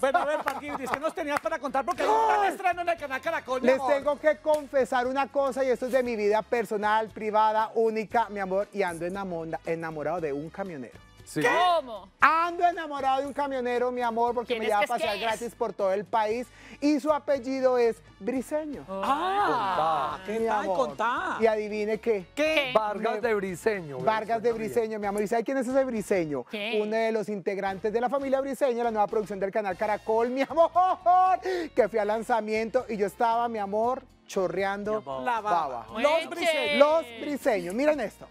Bueno, a ver, Paquito, ¿qué nos tenías para contar? Porque hay un gran estreno en el canal Caracol, mi Les amor. tengo que confesar una cosa y esto es de mi vida personal, privada, única, mi amor, y ando enamorado de un camionero. ¿Sí? ¿Cómo? Ando enamorado de un camionero, mi amor, porque me lleva a pasear gratis por todo el país y su apellido es Briseño. Ah, ¿qué Mi tal? amor. Contá. Y adivine qué. ¿Qué? Vargas de Briseño. Vargas de Briseño, mi amor. ¿Y sabe quién es ese Briseño? ¿Qué? Uno de los integrantes de la familia Briseño, la nueva producción del canal Caracol, mi amor, que fui al lanzamiento y yo estaba, mi amor, chorreando La baba. Baba. Los Briseños. Los Briseños, miren esto.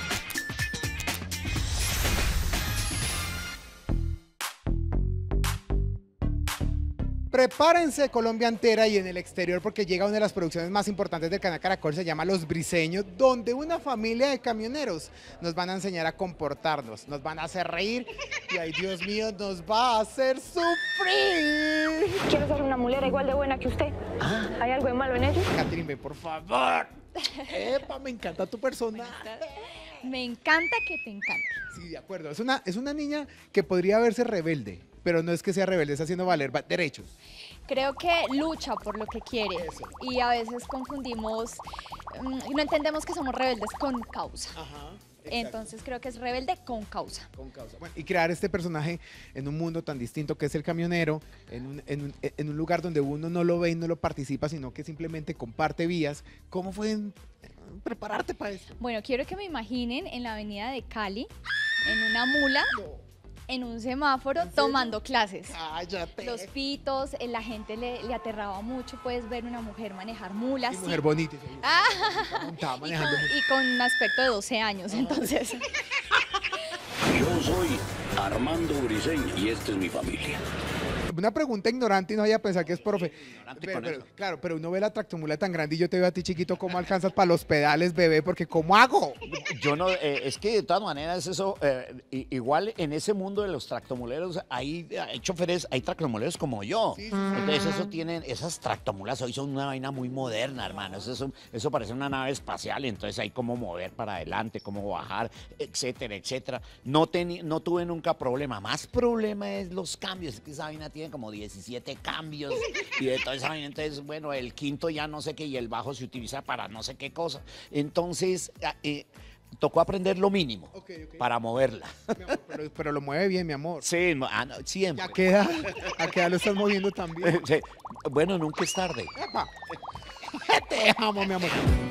Prepárense Colombia entera y en el exterior porque llega una de las producciones más importantes del canal Caracol, se llama Los Briseños, donde una familia de camioneros nos van a enseñar a comportarnos, nos van a hacer reír y ay Dios mío, nos va a hacer sufrir. Quiero ser una mulera igual de buena que usted. ¿Hay algo de malo en ello? Catherine, ven por favor. Epa, me encanta tu personaje. Me encanta que te encante. Sí, de acuerdo. Es una niña que podría verse rebelde, pero no es que sea rebelde, está haciendo valer derechos. Creo que lucha por lo que quiere y a veces confundimos, no entendemos que somos rebeldes con causa. Ajá. Entonces creo que es rebelde con causa. Con causa. Bueno, y crear este personaje en un mundo tan distinto que es el camionero, en un lugar donde uno no lo ve y no lo participa, sino que simplemente comparte vías. ¿Cómo fue prepararte para esto? Bueno, quiero que me imaginen en la avenida de Cali, en una mula, en un semáforo, tomando clases. Cállate. Los pitos, la gente le aterraba mucho, puedes ver una mujer manejar mulas. Y mujer bonita. Ah, Estaba y manejando con, mucho. y con un aspecto de 12 años, entonces. Yo soy Armando Briseño y esta es mi familia. Una pregunta ignorante y no vaya a pensar que es profe. con eso. Claro, pero uno ve la tractomula tan grande y yo te veo a ti chiquito, ¿cómo alcanzas para los pedales, bebé? Porque ¿cómo hago? Yo no, es que de todas maneras eso, igual en ese mundo de los tractomuleros hay choferes, hay tractomuleros como yo. Sí, sí, Entonces eso tienen, esas tractomulas hoy son una vaina muy moderna, hermano. Eso parece una nave espacial, entonces hay cómo mover para adelante, cómo bajar, etcétera, etcétera. No tuve nunca problema. Más problema es los cambios, es que esa vaina tiene como 17 cambios y de toda esa vaina, entonces bueno, el quinto ya no sé qué y el bajo se utiliza para no sé qué cosa. Entonces tocó aprender lo mínimo para moverla. Mi amor, pero lo mueve bien, mi amor. Sí, no, siempre. ¿A qué edad lo estás moviendo también? Sí. Bueno, nunca es tarde. Epa. Te amo, mi amor.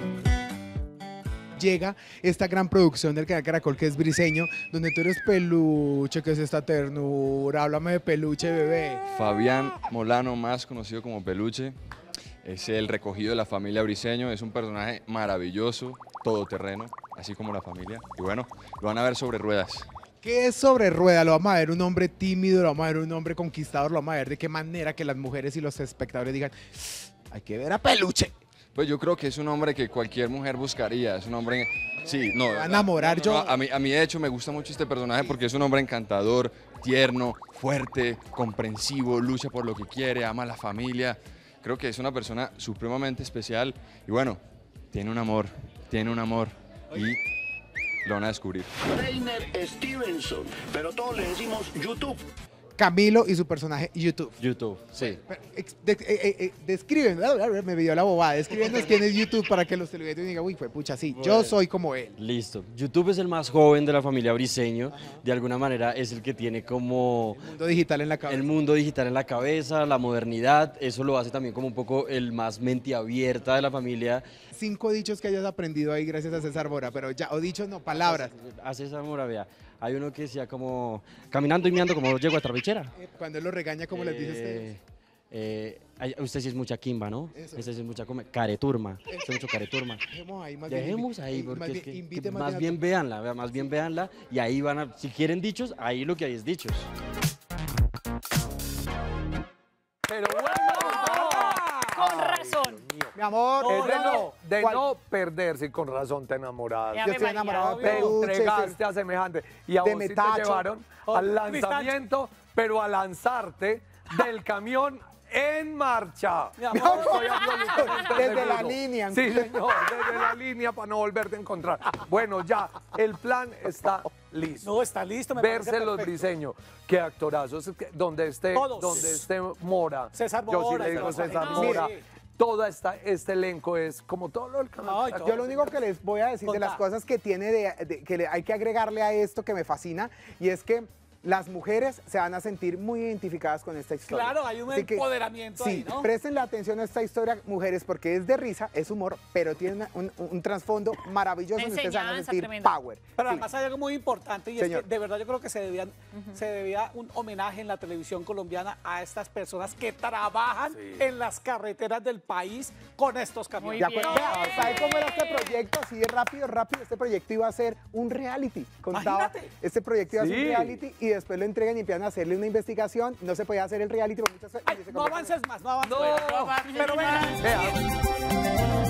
Llega esta gran producción del canal Caracol que es Briseño, donde tú eres peluche, que es esta ternura. Háblame de peluche, bebé. Fabián Molano, más conocido como Peluche, es el recogido de la familia Briseño, es un personaje maravilloso, todoterreno, así como la familia. Y bueno, lo van a ver sobre ruedas. ¿Qué es sobre rueda? Lo vamos a ver un hombre tímido, lo vamos a ver un hombre conquistador, lo vamos a ver de qué manera que las mujeres y los espectadores digan, hay que ver a Peluche. Pues yo creo que es un hombre que cualquier mujer buscaría, es un hombre... Sí, no, Me va a enamorar yo. a mí de hecho me gusta mucho este personaje porque es un hombre encantador, tierno, fuerte, comprensivo, lucha por lo que quiere, ama a la familia. Creo que es una persona supremamente especial y bueno, tiene un amor y lo van a descubrir. Reiner Stevenson, pero todos le decimos YouTube. Camilo y su personaje YouTube. YouTube, sí. Describen, me dio la bobada, descríbenos quién es YouTube para que los televidentes digan, uy, fue pucha, sí, yo soy como él. Listo. YouTube es el más joven de la familia Briseño. De alguna manera es el que tiene como El mundo digital en la cabeza. el mundo digital en la cabeza, la modernidad. Eso lo hace también como un poco el más mente abierta de la familia. 5 dichos que hayas aprendido ahí gracias a César Mora, pero ya, o dichos no, palabras. Hace esa moravia. Hay uno que decía como, caminando y meando como llego a trabichera. Cuando él lo regaña, ¿cómo les dice usted? Usted sí es mucha quimba, ¿no? Eso. Usted sí es mucha careturma. Usted es mucho careturma. Dejemos ahí, Dejemos ahí, más porque bien, es invite que más más bien bien véanla, más bien véanla, y ahí van a, si quieren dichos, ahí lo que hay es dichos. Pero bueno, Con razón. Mi amor, es de ¿cuál? no perderse y con razón te enamoraste. Yo estoy enamorado de Te Peluche. entregaste a semejante. Y a de vos sí te Metacho. llevaron al lanzamiento, pero a lanzarte del camión en marcha. Mi amor, Estoy absolutamente Desde la seguro. línea. Sí, señor, desde la línea para no volverte a encontrar. Bueno, ya, el plan está listo. No, está listo, me parece Verse los perfecto. Briseños. Qué actorazos. Donde esté Mora. César Yo sí Mora, le digo César César Mora. Mora. Todo este elenco es como todo lo del canal. No, Yo lo único que les voy a decir de las Contá. cosas que tiene hay que agregarle a esto que me fascina, y es que las mujeres se van a sentir muy identificadas con esta historia. Claro, hay un Así que, empoderamiento ahí, ¿no? presten la atención a esta historia, mujeres, porque es de risa, es humor, pero tiene un trasfondo maravilloso donde ustedes se van a enseñanza sentir tremenda. power. Pero Sí. además hay algo muy importante y es Señor. que de verdad yo creo que se debía un homenaje en la televisión colombiana a estas personas que trabajan en las carreteras del país con estos camiones. De acuerdo. Vea, ¿sabe cómo era este proyecto? Así de rápido. Este proyecto iba a ser un reality. Contaba, Imagínate. este proyecto iba a ser Sí. un reality y después lo entregan y empiezan a hacerle una investigación. No se podía hacer el reality por muchas Ay, y se no convierte en- avances más, no avances No. más. Pero venga. Vea.